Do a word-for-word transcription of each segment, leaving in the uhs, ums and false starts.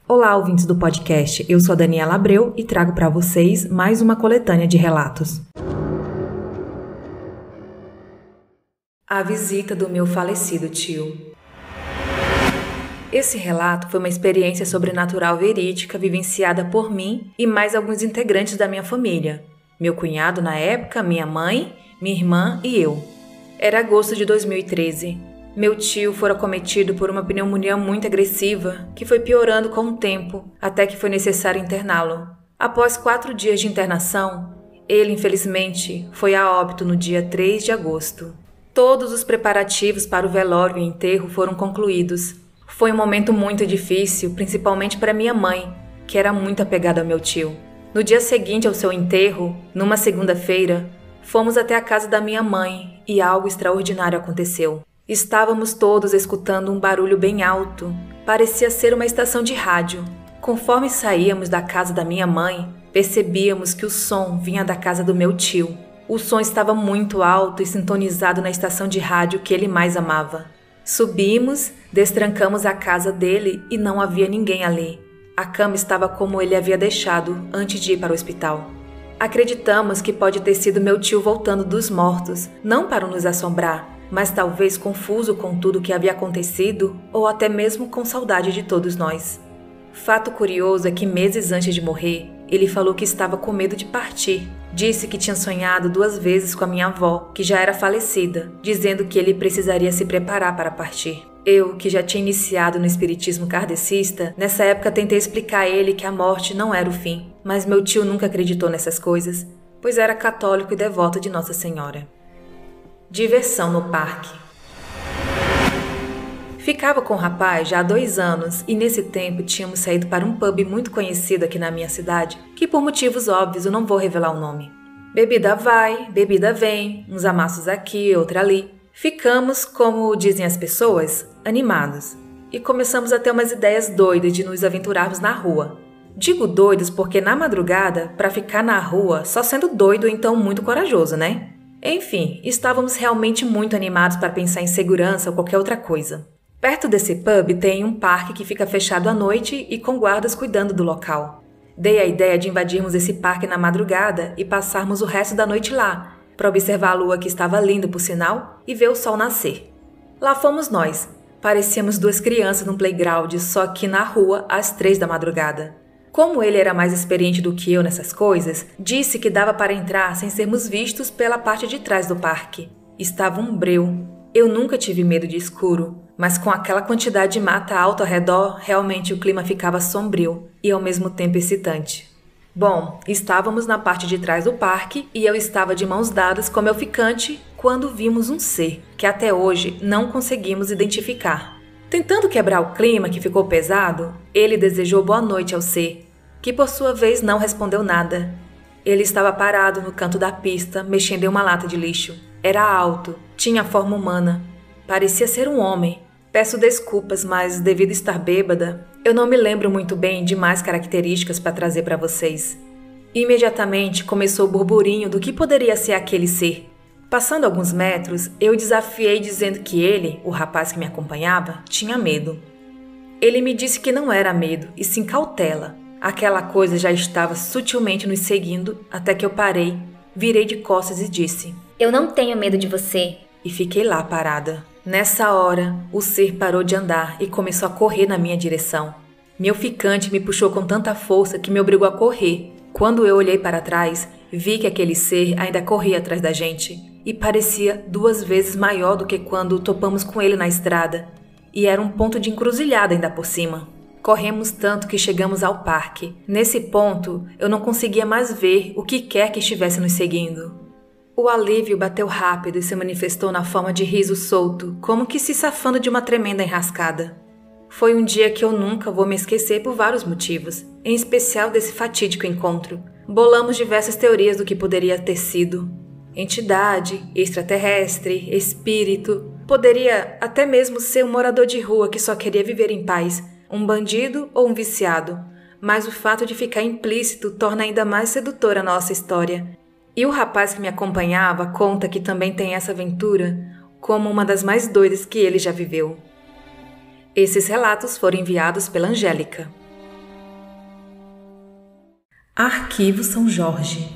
Olá, ouvintes do podcast. Eu sou a Daniela Abreu e trago para vocês mais uma coletânea de relatos. A visita do meu falecido tio. Esse relato foi uma experiência sobrenatural verídica vivenciada por mim e mais alguns integrantes da minha família. Meu cunhado na época, minha mãe, minha irmã e eu. Era agosto de dois mil e treze. Meu tio fora acometido por uma pneumonia muito agressiva, que foi piorando com o tempo, até que foi necessário interná-lo. Após quatro dias de internação, ele, infelizmente, foi a óbito no dia três de agosto. Todos os preparativos para o velório e enterro foram concluídos. Foi um momento muito difícil, principalmente para minha mãe, que era muito apegada ao meu tio. No dia seguinte ao seu enterro, numa segunda-feira, fomos até a casa da minha mãe e algo extraordinário aconteceu. Estávamos todos escutando um barulho bem alto. Parecia ser uma estação de rádio. Conforme saíamos da casa da minha mãe, percebíamos que o som vinha da casa do meu tio. O som estava muito alto e sintonizado na estação de rádio que ele mais amava. Subimos, destrancamos a casa dele e não havia ninguém ali. A cama estava como ele havia deixado antes de ir para o hospital. Acreditamos que pode ter sido meu tio voltando dos mortos, não para nos assombrar, mas talvez confuso com tudo o que havia acontecido ou até mesmo com saudade de todos nós. Fato curioso é que meses antes de morrer, ele falou que estava com medo de partir. Disse que tinha sonhado duas vezes com a minha avó, que já era falecida, dizendo que ele precisaria se preparar para partir. Eu, que já tinha iniciado no espiritismo kardecista, nessa época tentei explicar a ele que a morte não era o fim, mas meu tio nunca acreditou nessas coisas, pois era católico e devoto de Nossa Senhora. Diversão no parque. Ficava com o rapaz já há dois anos e nesse tempo tínhamos saído para um pub muito conhecido aqui na minha cidade, que por motivos óbvios eu não vou revelar o nome. Bebida vai, bebida vem, uns amassos aqui, outra ali. Ficamos, como dizem as pessoas, animados e começamos a ter umas ideias doidas de nos aventurarmos na rua. Digo doidos porque na madrugada, para ficar na rua, só sendo doido então muito corajoso, né? Enfim, estávamos realmente muito animados para pensar em segurança ou qualquer outra coisa. Perto desse pub tem um parque que fica fechado à noite e com guardas cuidando do local. Dei a ideia de invadirmos esse parque na madrugada e passarmos o resto da noite lá, para observar a lua que estava linda por sinal e ver o sol nascer. Lá fomos nós. Parecíamos duas crianças num playground, só que na rua às três da madrugada. Como ele era mais experiente do que eu nessas coisas, disse que dava para entrar sem sermos vistos pela parte de trás do parque. Estava um breu. Eu nunca tive medo de escuro, mas com aquela quantidade de mata alta ao redor, realmente o clima ficava sombrio e ao mesmo tempo excitante. Bom, estávamos na parte de trás do parque e eu estava de mãos dadas com meu ficante quando vimos um ser que até hoje não conseguimos identificar. Tentando quebrar o clima que ficou pesado, ele desejou boa noite ao ser, que por sua vez não respondeu nada. Ele estava parado no canto da pista, mexendo em uma lata de lixo. Era alto, tinha forma humana. Parecia ser um homem. Peço desculpas, mas devido a estar bêbada, eu não me lembro muito bem de mais características para trazer para vocês. Imediatamente começou o burburinho do que poderia ser aquele ser. Passando alguns metros, eu desafiei dizendo que ele, o rapaz que me acompanhava, tinha medo. Ele me disse que não era medo, e sim cautela. Aquela coisa já estava sutilmente nos seguindo até que eu parei, virei de costas e disse: "Eu não tenho medo de você." E fiquei lá parada. Nessa hora, o ser parou de andar e começou a correr na minha direção. Meu ficante me puxou com tanta força que me obrigou a correr. Quando eu olhei para trás, vi que aquele ser ainda corria atrás da gente e parecia duas vezes maior do que quando topamos com ele na estrada. E era um ponto de encruzilhada ainda por cima. Corremos tanto que chegamos ao parque. Nesse ponto, eu não conseguia mais ver o que quer que estivesse nos seguindo. O alívio bateu rápido e se manifestou na forma de riso solto, como que se safando de uma tremenda enrascada. Foi um dia que eu nunca vou me esquecer por vários motivos, em especial desse fatídico encontro. Bolamos diversas teorias do que poderia ter sido. Entidade, extraterrestre, espírito. Poderia até mesmo ser um morador de rua que só queria viver em paz, um bandido ou um viciado. Mas o fato de ficar implícito torna ainda mais sedutora a nossa história. E o rapaz que me acompanhava conta que também tem essa aventura como uma das mais doidas que ele já viveu. Esses relatos foram enviados pela Angélica. Arquivo São Jorge.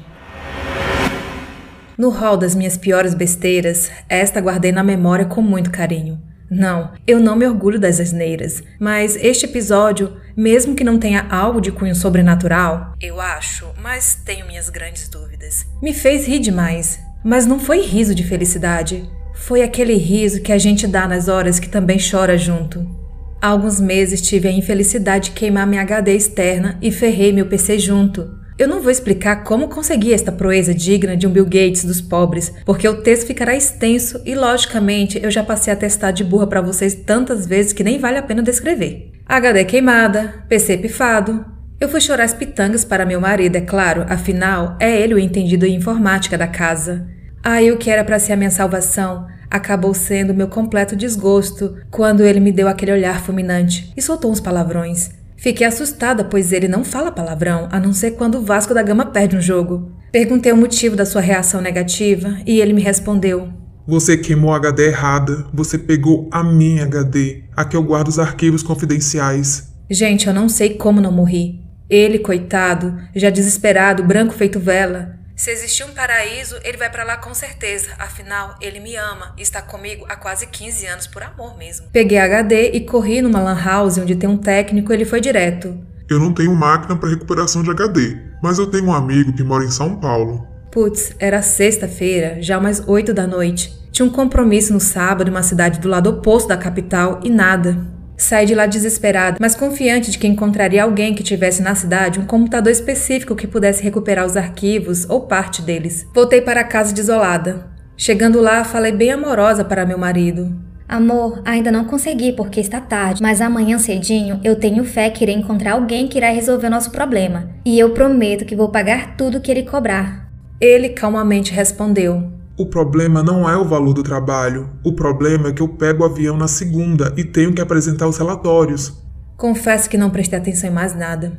No rol das minhas piores besteiras, esta guardei na memória com muito carinho. Não, eu não me orgulho das asneiras, mas este episódio, mesmo que não tenha algo de cunho sobrenatural, eu acho, mas tenho minhas grandes dúvidas, me fez rir demais. Mas não foi riso de felicidade, foi aquele riso que a gente dá nas horas que também chora junto. Há alguns meses tive a infelicidade de queimar minha H D externa e ferrei meu P C junto. Eu não vou explicar como consegui esta proeza digna de um Bill Gates dos pobres, porque o texto ficará extenso e, logicamente, eu já passei a testar de burra pra vocês tantas vezes que nem vale a pena descrever. H D queimada, P C pifado. Eu fui chorar as pitangas para meu marido, é claro, afinal, é ele o entendido em informática da casa. Aí o que era pra ser a minha salvação acabou sendo meu completo desgosto quando ele me deu aquele olhar fulminante e soltou uns palavrões. Fiquei assustada, pois ele não fala palavrão, a não ser quando o Vasco da Gama perde um jogo. Perguntei o motivo da sua reação negativa e ele me respondeu: Você queimou a H D errada, você pegou a minha H D, a que eu guardo os arquivos confidenciais. Gente, eu não sei como não morri. Ele, coitado, já desesperado, branco feito vela. Se existir um paraíso, ele vai pra lá com certeza. Afinal, ele me ama e está comigo há quase quinze anos por amor mesmo. Peguei a H D e corri numa lan house onde tem um técnico. Ele foi direto: Eu não tenho máquina para recuperação de H D, mas eu tenho um amigo que mora em São Paulo. Putz, era sexta-feira, já umas oito da noite. Tinha um compromisso no sábado em uma cidade do lado oposto da capital e nada. Saí de lá desesperada, mas confiante de que encontraria alguém que tivesse na cidade um computador específico que pudesse recuperar os arquivos ou parte deles. Voltei para casa desolada. Chegando lá, falei bem amorosa para meu marido: Amor, ainda não consegui porque está tarde, mas amanhã cedinho eu tenho fé que irei encontrar alguém que irá resolver o nosso problema. E eu prometo que vou pagar tudo que ele cobrar. Ele calmamente respondeu: O problema não é o valor do trabalho. O problema é que eu pego o avião na segunda e tenho que apresentar os relatórios. Confesso que não prestei atenção em mais nada.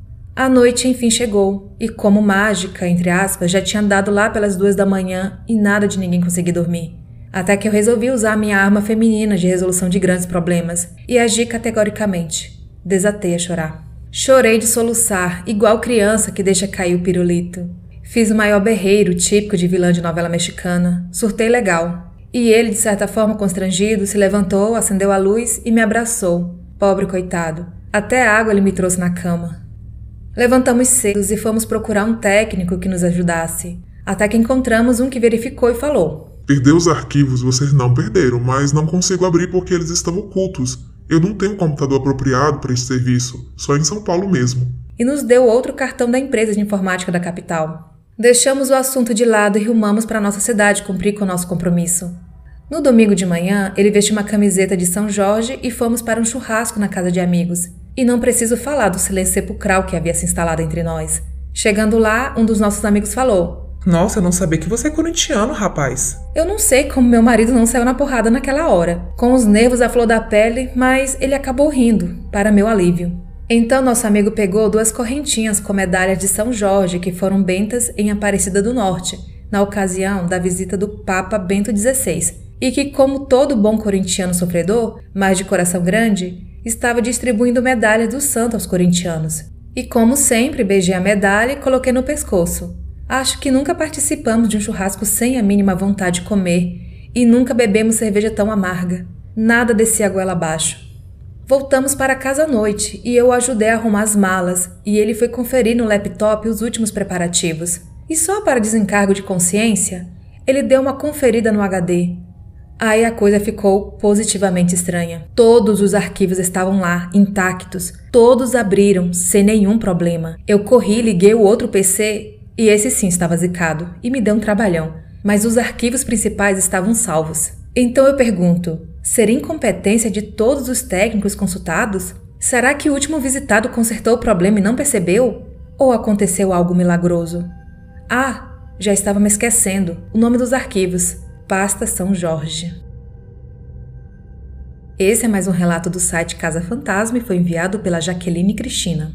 A noite enfim chegou, e como mágica, entre aspas, já tinha dado lá pelas duas da manhã e nada de ninguém conseguir dormir. Até que eu resolvi usar a minha arma feminina de resolução de grandes problemas e agi categoricamente. Desatei a chorar. Chorei de soluçar, igual criança que deixa cair o pirulito. Fiz o maior berreiro típico de vilã de novela mexicana. Surtei legal. E ele, de certa forma constrangido, se levantou, acendeu a luz e me abraçou. Pobre coitado. Até água ele me trouxe na cama. Levantamos cedo e fomos procurar um técnico que nos ajudasse. Até que encontramos um que verificou e falou: Perdeu os arquivos, vocês não perderam, mas não consigo abrir porque eles estão ocultos. Eu não tenho um computador apropriado para esse serviço, só em São Paulo mesmo. E nos deu outro cartão da empresa de informática da capital. Deixamos o assunto de lado e rumamos para nossa cidade cumprir com o nosso compromisso. No domingo de manhã, ele vestiu uma camiseta de São Jorge e fomos para um churrasco na casa de amigos. E não preciso falar do silêncio sepulcral que havia se instalado entre nós. Chegando lá, um dos nossos amigos falou: Nossa, eu não sabia que você é corintiano, rapaz. Eu não sei como meu marido não saiu na porrada naquela hora, com os nervos à flor da pele, mas ele acabou rindo, para meu alívio. Então nosso amigo pegou duas correntinhas com medalhas de São Jorge que foram bentas em Aparecida do Norte, na ocasião da visita do Papa Bento dezesseis, e que, como todo bom corintiano sofredor, mas de coração grande, estava distribuindo medalhas do santo aos corintianos. E como sempre, beijei a medalha e coloquei no pescoço. Acho que nunca participamos de um churrasco sem a mínima vontade de comer, e nunca bebemos cerveja tão amarga. Nada descia a goela abaixo. Voltamos para casa à noite e eu o ajudei a arrumar as malas e ele foi conferir no laptop os últimos preparativos. E só para desencargo de consciência, ele deu uma conferida no H D. Aí a coisa ficou positivamente estranha. Todos os arquivos estavam lá, intactos. Todos abriram, sem nenhum problema. Eu corri, liguei o outro P C e esse sim estava zicado e me deu um trabalhão. Mas os arquivos principais estavam salvos. Então eu pergunto, seria incompetência de todos os técnicos consultados? Será que o último visitado consertou o problema e não percebeu? Ou aconteceu algo milagroso? Ah, já estava me esquecendo. O nome dos arquivos. Pasta São Jorge. Esse é mais um relato do site Casa Fantasma e foi enviado pela Jaqueline Cristina.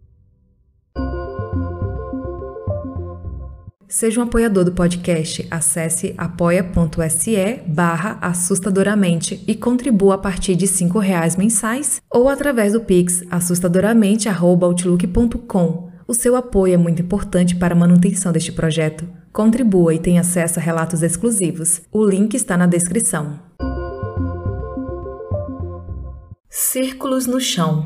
Seja um apoiador do podcast, acesse apoia.se barra assustadoramente e contribua a partir de cinco reais mensais ou através do Pix assustadoramente arroba outlook ponto com. O seu apoio é muito importante para a manutenção deste projeto. Contribua e tenha acesso a relatos exclusivos. O link está na descrição. Círculos no chão.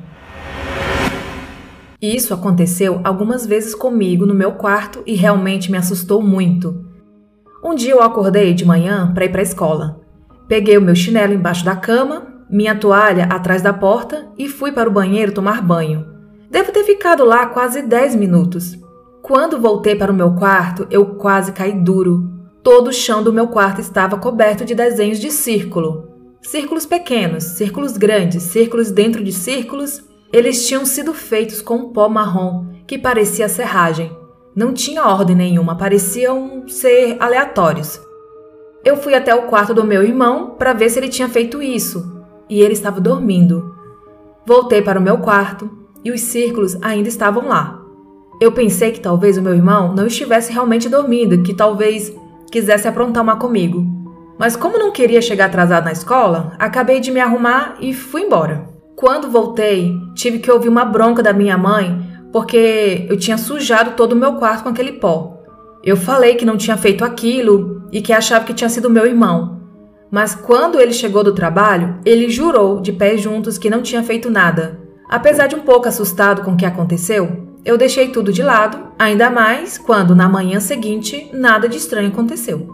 Isso aconteceu algumas vezes comigo no meu quarto e realmente me assustou muito. Um dia eu acordei de manhã para ir para a escola. Peguei o meu chinelo embaixo da cama, minha toalha atrás da porta e fui para o banheiro tomar banho. Devo ter ficado lá quase dez minutos. Quando voltei para o meu quarto, eu quase caí duro. Todo o chão do meu quarto estava coberto de desenhos de círculo. Círculos pequenos, círculos grandes, círculos dentro de círculos. Eles tinham sido feitos com um pó marrom que parecia serragem. Não tinha ordem nenhuma, pareciam ser aleatórios. Eu fui até o quarto do meu irmão para ver se ele tinha feito isso, e ele estava dormindo. Voltei para o meu quarto e os círculos ainda estavam lá. Eu pensei que talvez o meu irmão não estivesse realmente dormindo, que talvez quisesse aprontar uma comigo. Mas como não queria chegar atrasado na escola, acabei de me arrumar e fui embora. Quando voltei, tive que ouvir uma bronca da minha mãe porque eu tinha sujado todo o meu quarto com aquele pó. Eu falei que não tinha feito aquilo e que achava que tinha sido meu irmão. Mas quando ele chegou do trabalho, ele jurou de pés juntos que não tinha feito nada. Apesar de um pouco assustado com o que aconteceu, eu deixei tudo de lado, ainda mais quando, na manhã seguinte, nada de estranho aconteceu.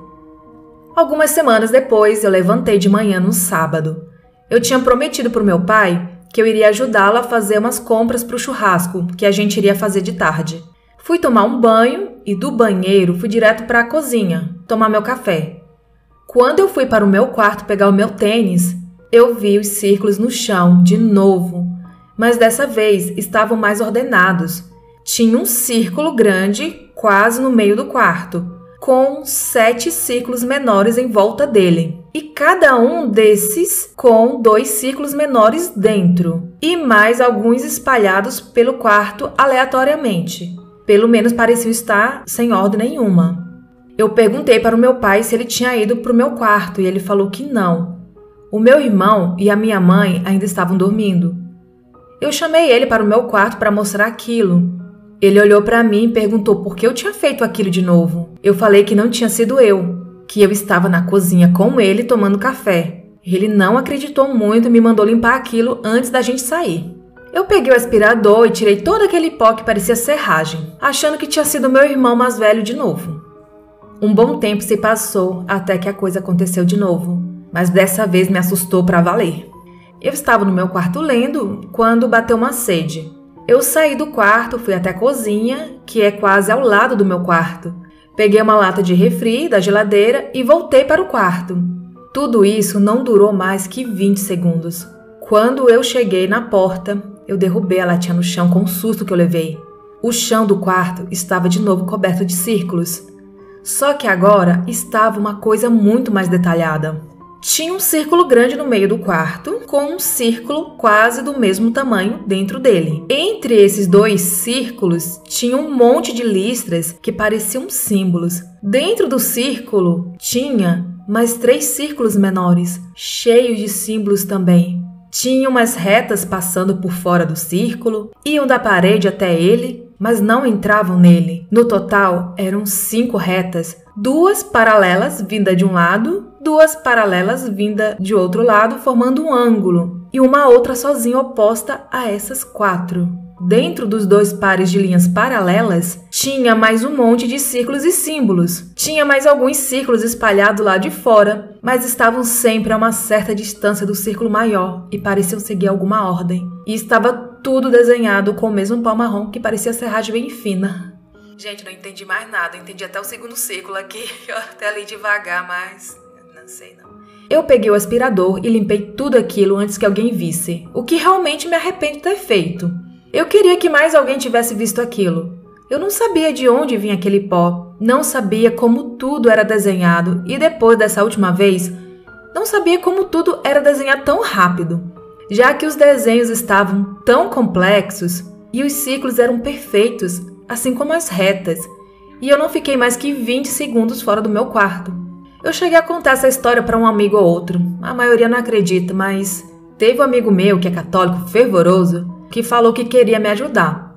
Algumas semanas depois, eu levantei de manhã no sábado. Eu tinha prometido para o meu pai que eu iria ajudá-lo a fazer umas compras para o churrasco que a gente iria fazer de tarde. Fui tomar um banho e do banheiro fui direto para a cozinha, tomar meu café. Quando eu fui para o meu quarto pegar o meu tênis, eu vi os círculos no chão de novo. Mas dessa vez estavam mais ordenados. Tinha um círculo grande, quase no meio do quarto, com sete círculos menores em volta dele. E cada um desses com dois círculos menores dentro. E mais alguns espalhados pelo quarto aleatoriamente. Pelo menos pareciam estar sem ordem nenhuma. Eu perguntei para o meu pai se ele tinha ido para o meu quarto e ele falou que não. O meu irmão e a minha mãe ainda estavam dormindo. Eu chamei ele para o meu quarto para mostrar aquilo. Ele olhou para mim e perguntou por que eu tinha feito aquilo de novo. Eu falei que não tinha sido eu, que eu estava na cozinha com ele tomando café. Ele não acreditou muito e me mandou limpar aquilo antes da gente sair. Eu peguei o aspirador e tirei todo aquele pó que parecia serragem, achando que tinha sido meu irmão mais velho de novo. Um bom tempo se passou até que a coisa aconteceu de novo, mas dessa vez me assustou para valer. Eu estava no meu quarto lendo quando bateu uma sede. Eu saí do quarto, fui até a cozinha, que é quase ao lado do meu quarto. Peguei uma lata de refri da geladeira e voltei para o quarto. Tudo isso não durou mais que vinte segundos. Quando eu cheguei na porta, eu derrubei a latinha no chão com o susto que eu levei. O chão do quarto estava de novo coberto de círculos. Só que agora estava uma coisa muito mais detalhada. Tinha um círculo grande no meio do quarto, com um círculo quase do mesmo tamanho dentro dele. Entre esses dois círculos, tinha um monte de listras que pareciam símbolos. Dentro do círculo, tinha mais três círculos menores, cheios de símbolos também. Tinha umas retas passando por fora do círculo, iam da parede até ele, mas não entravam nele. No total, eram cinco retas, duas paralelas vinda de um lado, duas paralelas vinda de outro lado, formando um ângulo, e uma outra sozinha oposta a essas quatro. Dentro dos dois pares de linhas paralelas, tinha mais um monte de círculos e símbolos. Tinha mais alguns círculos espalhados lá de fora, mas estavam sempre a uma certa distância do círculo maior e pareciam seguir alguma ordem. E estava tudo desenhado com o mesmo pó marrom que parecia serragem bem fina. Gente, não entendi mais nada. Eu entendi até o segundo círculo aqui. Eu até li devagar, mas não sei não. Eu peguei o aspirador e limpei tudo aquilo antes que alguém visse, o que realmente me arrependo de ter feito. Eu queria que mais alguém tivesse visto aquilo. Eu não sabia de onde vinha aquele pó, não sabia como tudo era desenhado e depois dessa última vez, não sabia como tudo era desenhado tão rápido, já que os desenhos estavam tão complexos e os círculos eram perfeitos, assim como as retas, e eu não fiquei mais que vinte segundos fora do meu quarto. Eu cheguei a contar essa história para um amigo ou outro, a maioria não acredita, mas teve um amigo meu que é católico fervoroso que falou que queria me ajudar.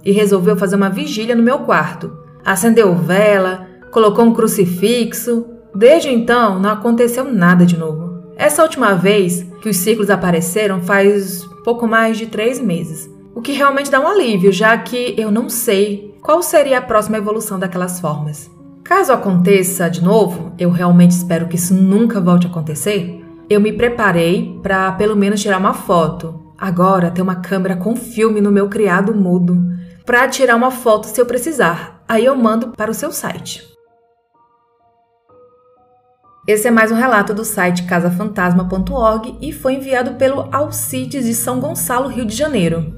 e resolveu fazer uma vigília no meu quarto. Acendeu vela, colocou um crucifixo. Desde então, não aconteceu nada de novo. Essa última vez que os círculos apareceram faz pouco mais de três meses. O que realmente dá um alívio, já que eu não sei qual seria a próxima evolução daquelas formas. Caso aconteça de novo, eu realmente espero que isso nunca volte a acontecer, eu me preparei para pelo menos tirar uma foto. Agora tem uma câmera com filme no meu criado mudo para tirar uma foto se eu precisar. Aí eu mando para o seu site. Esse é mais um relato do site casa fantasma ponto org e foi enviado pelo Alcides de São Gonçalo, Rio de Janeiro.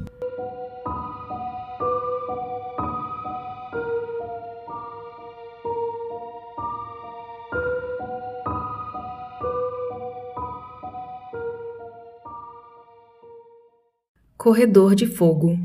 Corredor de fogo.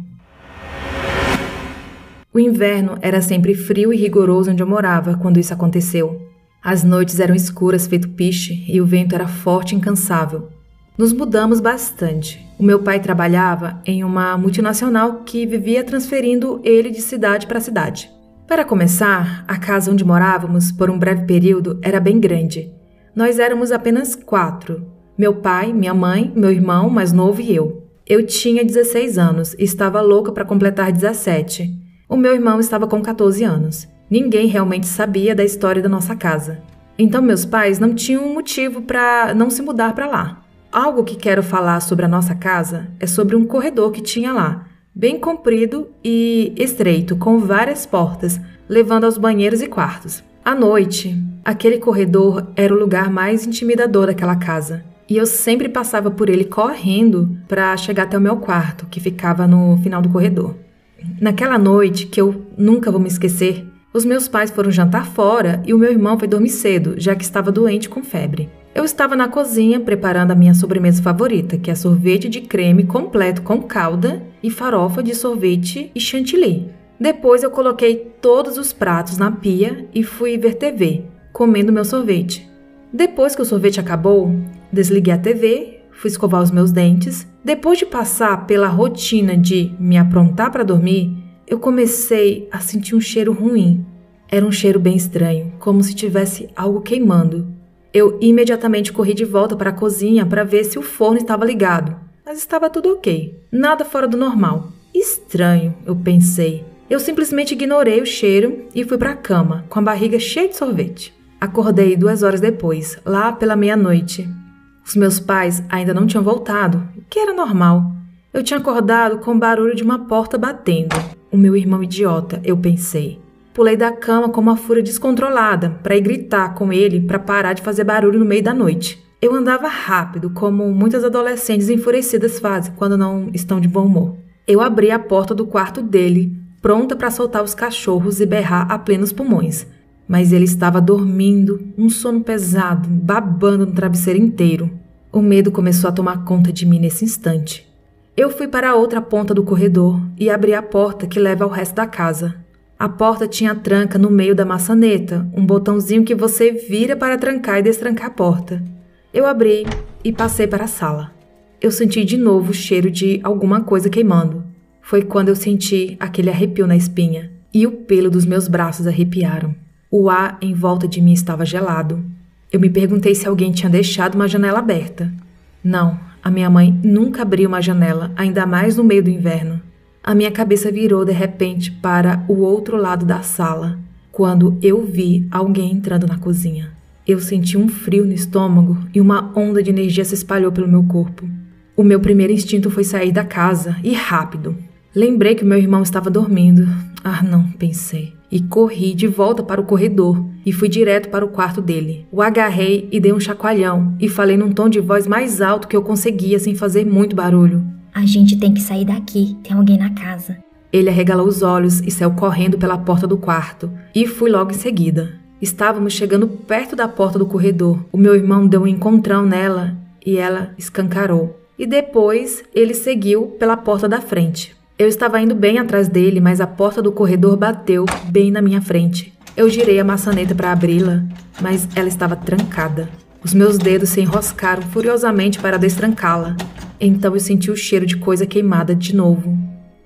O inverno era sempre frio e rigoroso onde eu morava quando isso aconteceu. As noites eram escuras feito piche e o vento era forte e incansável. Nos mudamos bastante. O meu pai trabalhava em uma multinacional que vivia transferindo ele de cidade para cidade. Para começar, a casa onde morávamos por um breve período era bem grande. Nós éramos apenas quatro. Meu pai, minha mãe, meu irmão mais novo e eu. Eu tinha dezesseis anos e estava louca para completar dezessete. O meu irmão estava com catorze anos. Ninguém realmente sabia da história da nossa casa. Então meus pais não tinham um motivo para não se mudar para lá. Algo que quero falar sobre a nossa casa é sobre um corredor que tinha lá, bem comprido e estreito, com várias portas, levando aos banheiros e quartos. À noite, aquele corredor era o lugar mais intimidador daquela casa. E eu sempre passava por ele correndo para chegar até o meu quarto, que ficava no final do corredor. Naquela noite, que eu nunca vou me esquecer, os meus pais foram jantar fora e o meu irmão foi dormir cedo, já que estava doente com febre. Eu estava na cozinha preparando a minha sobremesa favorita, que é sorvete de creme completo com calda e farofa de sorvete e chantilly. Depois eu coloquei todos os pratos na pia e fui ver T V, comendo meu sorvete. Depois que o sorvete acabou, desliguei a T V, fui escovar os meus dentes. Depois de passar pela rotina de me aprontar para dormir, eu comecei a sentir um cheiro ruim. Era um cheiro bem estranho, como se tivesse algo queimando. Eu imediatamente corri de volta para a cozinha para ver se o forno estava ligado, mas estava tudo ok, nada fora do normal. Estranho, eu pensei. Eu simplesmente ignorei o cheiro e fui para a cama, com a barriga cheia de sorvete. Acordei duas horas depois, lá pela meia-noite. Os meus pais ainda não tinham voltado, o que era normal. Eu tinha acordado com o barulho de uma porta batendo. O meu irmão idiota, eu pensei. Pulei da cama com uma fúria descontrolada para ir gritar com ele para parar de fazer barulho no meio da noite. Eu andava rápido, como muitas adolescentes enfurecidas fazem quando não estão de bom humor. Eu abri a porta do quarto dele, pronta para soltar os cachorros e berrar a plenos pulmões. Mas ele estava dormindo, um sono pesado, babando no travesseiro inteiro. O medo começou a tomar conta de mim nesse instante. Eu fui para a outra ponta do corredor e abri a porta que leva ao resto da casa. A porta tinha tranca no meio da maçaneta, um botãozinho que você vira para trancar e destrancar a porta. Eu abri e passei para a sala. Eu senti de novo o cheiro de alguma coisa queimando. Foi quando eu senti aquele arrepio na espinha e o pelo dos meus braços arrepiaram. O ar em volta de mim estava gelado. Eu me perguntei se alguém tinha deixado uma janela aberta. Não, a minha mãe nunca abriu uma janela, ainda mais no meio do inverno. A minha cabeça virou de repente para o outro lado da sala, quando eu vi alguém entrando na cozinha. Eu senti um frio no estômago e uma onda de energia se espalhou pelo meu corpo. O meu primeiro instinto foi sair da casa, e rápido. Lembrei que meu irmão estava dormindo. Ah, não, pensei. E corri de volta para o corredor e fui direto para o quarto dele. O agarrei e dei um chacoalhão e falei num tom de voz mais alto que eu conseguia sem fazer muito barulho. A gente tem que sair daqui, tem alguém na casa. Ele arregalou os olhos e saiu correndo pela porta do quarto e fui logo em seguida. Estávamos chegando perto da porta do corredor. O meu irmão deu um encontrão nela e ela escancarou. E depois ele seguiu pela porta da frente. Eu estava indo bem atrás dele, mas a porta do corredor bateu bem na minha frente. Eu girei a maçaneta para abri-la, mas ela estava trancada. Os meus dedos se enroscaram furiosamente para destrancá-la. Então eu senti o cheiro de coisa queimada de novo.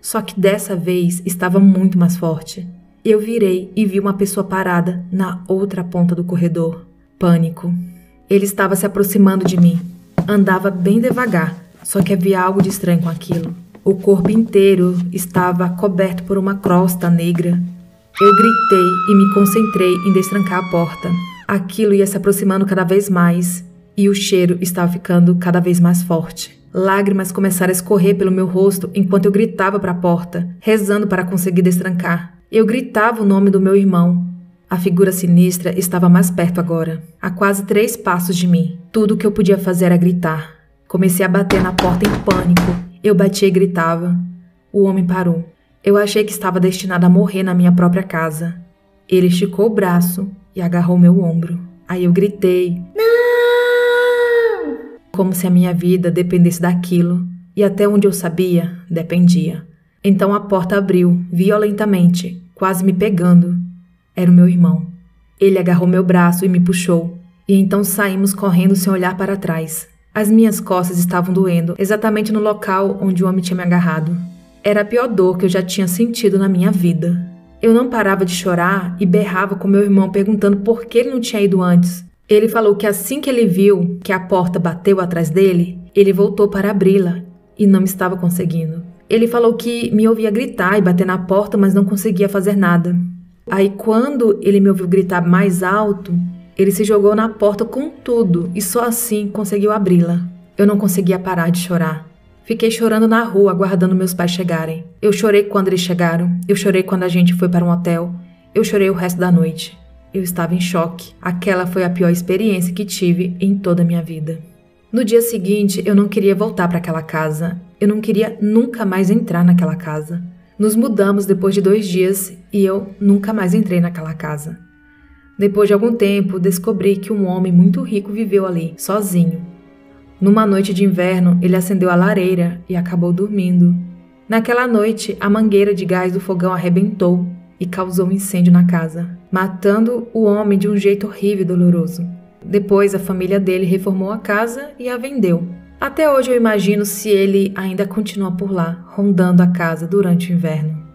Só que dessa vez estava muito mais forte. Eu virei e vi uma pessoa parada na outra ponta do corredor. Pânico. Ele estava se aproximando de mim. Andava bem devagar, só que havia algo de estranho com aquilo. O corpo inteiro estava coberto por uma crosta negra. Eu gritei e me concentrei em destrancar a porta. Aquilo ia se aproximando cada vez mais e o cheiro estava ficando cada vez mais forte. Lágrimas começaram a escorrer pelo meu rosto enquanto eu gritava para a porta, rezando para conseguir destrancar. Eu gritava o nome do meu irmão. A figura sinistra estava mais perto agora, a quase três passos de mim. Tudo o que eu podia fazer era gritar. Comecei a bater na porta em pânico. Eu batia e gritava. O homem parou. Eu achei que estava destinado a morrer na minha própria casa. Ele esticou o braço e agarrou meu ombro. Aí eu gritei. Não! Como se a minha vida dependesse daquilo. E até onde eu sabia, dependia. Então a porta abriu, violentamente, quase me pegando. Era o meu irmão. Ele agarrou meu braço e me puxou. E então saímos correndo sem olhar para trás. As minhas costas estavam doendo, exatamente no local onde o homem tinha me agarrado. Era a pior dor que eu já tinha sentido na minha vida. Eu não parava de chorar e berrava com meu irmão perguntando por que ele não tinha ido antes. Ele falou que assim que ele viu que a porta bateu atrás dele, ele voltou para abri-la e não estava conseguindo. Ele falou que me ouvia gritar e bater na porta, mas não conseguia fazer nada. Aí quando ele me ouviu gritar mais alto, ele se jogou na porta com tudo e só assim conseguiu abri-la. Eu não conseguia parar de chorar. Fiquei chorando na rua, aguardando meus pais chegarem. Eu chorei quando eles chegaram. Eu chorei quando a gente foi para um hotel. Eu chorei o resto da noite. Eu estava em choque. Aquela foi a pior experiência que tive em toda a minha vida. No dia seguinte, eu não queria voltar para aquela casa. Eu não queria nunca mais entrar naquela casa. Nos mudamos depois de dois dias e eu nunca mais entrei naquela casa. Depois de algum tempo, descobri que um homem muito rico viveu ali, sozinho. Numa noite de inverno, ele acendeu a lareira e acabou dormindo. Naquela noite, a mangueira de gás do fogão arrebentou e causou um incêndio na casa, matando o homem de um jeito horrível e doloroso. Depois, a família dele reformou a casa e a vendeu. Até hoje eu imagino se ele ainda continua por lá, rondando a casa durante o inverno.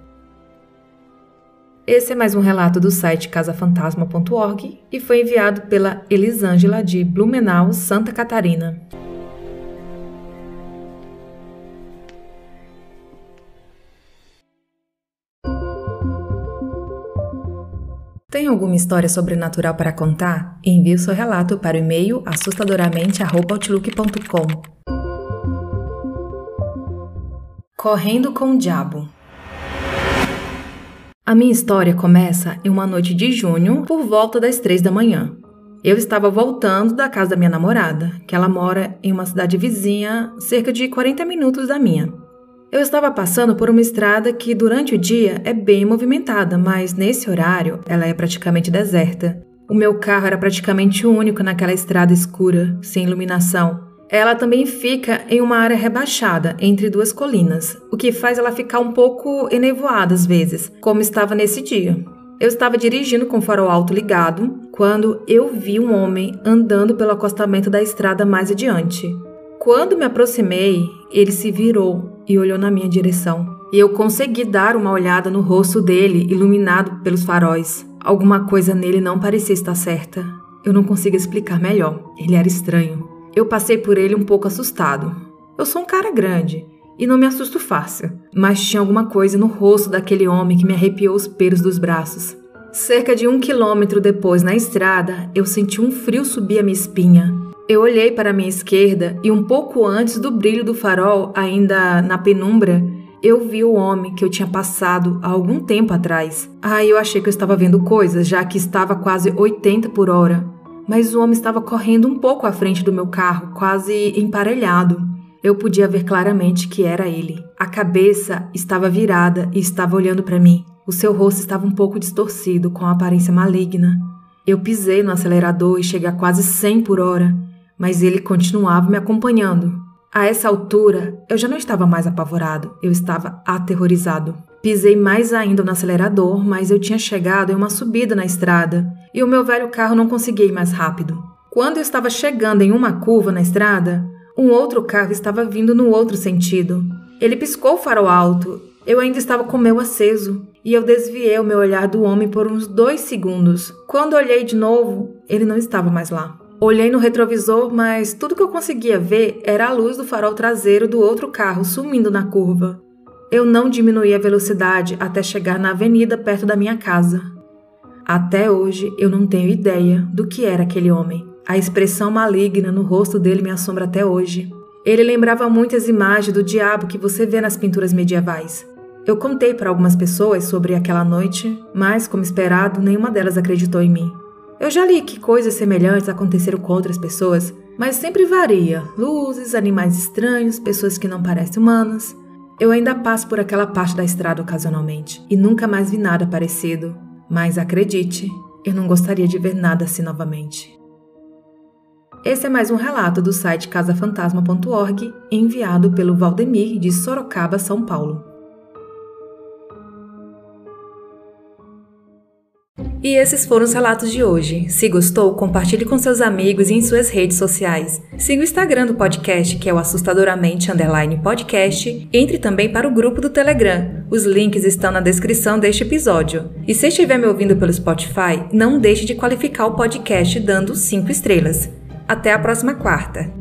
Esse é mais um relato do site casa fantasma ponto org e foi enviado pela Elisângela de Blumenau, Santa Catarina. Tem alguma história sobrenatural para contar? Envie o seu relato para o e-mail assustadoramente arroba outlook ponto com. Correndo com o Diabo. A minha história começa em uma noite de junho, por volta das três da manhã. Eu estava voltando da casa da minha namorada, que ela mora em uma cidade vizinha, cerca de quarenta minutos da minha. Eu estava passando por uma estrada que durante o dia é bem movimentada, mas nesse horário ela é praticamente deserta. O meu carro era praticamente o único naquela estrada escura, sem iluminação. Ela também fica em uma área rebaixada, entre duas colinas, o que faz ela ficar um pouco enevoada às vezes, como estava nesse dia. Eu estava dirigindo com o farol alto ligado, quando eu vi um homem andando pelo acostamento da estrada mais adiante. Quando me aproximei, ele se virou e olhou na minha direção. E eu consegui dar uma olhada no rosto dele, iluminado pelos faróis. Alguma coisa nele não parecia estar certa. Eu não consigo explicar melhor. Ele era estranho. Eu passei por ele um pouco assustado. Eu sou um cara grande e não me assusto fácil, mas tinha alguma coisa no rosto daquele homem que me arrepiou os pelos dos braços. Cerca de um quilômetro depois, na estrada, eu senti um frio subir a minha espinha. Eu olhei para a minha esquerda e um pouco antes do brilho do farol, ainda na penumbra, eu vi o homem que eu tinha passado há algum tempo atrás. Ah, eu achei que eu estava vendo coisas, já que estava quase oitenta por hora. Mas o homem estava correndo um pouco à frente do meu carro, quase emparelhado. Eu podia ver claramente que era ele. A cabeça estava virada e estava olhando para mim. O seu rosto estava um pouco distorcido, com a aparência maligna. Eu pisei no acelerador e cheguei a quase cem por hora, mas ele continuava me acompanhando. A essa altura, eu já não estava mais apavorado, eu estava aterrorizado. Pisei mais ainda no acelerador, mas eu tinha chegado em uma subida na estrada e o meu velho carro não conseguia ir mais rápido. Quando eu estava chegando em uma curva na estrada, um outro carro estava vindo no outro sentido. Ele piscou o farol alto. Eu ainda estava com o meu aceso, e eu desviei o meu olhar do homem por uns dois segundos. Quando olhei de novo, ele não estava mais lá. Olhei no retrovisor, mas tudo que eu conseguia ver era a luz do farol traseiro do outro carro sumindo na curva. Eu não diminuí a velocidade até chegar na avenida perto da minha casa. Até hoje, eu não tenho ideia do que era aquele homem. A expressão maligna no rosto dele me assombra até hoje. Ele lembrava muitas imagens do diabo que você vê nas pinturas medievais. Eu contei para algumas pessoas sobre aquela noite, mas, como esperado, nenhuma delas acreditou em mim. Eu já li que coisas semelhantes aconteceram com outras pessoas, mas sempre varia. Luzes, animais estranhos, pessoas que não parecem humanas. Eu ainda passo por aquela parte da estrada ocasionalmente, e nunca mais vi nada parecido. Mas acredite, eu não gostaria de ver nada assim novamente. Esse é mais um relato do site casa fantasma ponto org, enviado pelo Valdemir de Sorocaba, São Paulo. E esses foram os relatos de hoje. Se gostou, compartilhe com seus amigos e em suas redes sociais. Siga o Instagram do podcast, que é o assustadoramente underline podcast. Entre também para o grupo do Telegram. Os links estão na descrição deste episódio. E se estiver me ouvindo pelo Spotify, não deixe de qualificar o podcast dando cinco estrelas. Até a próxima quarta!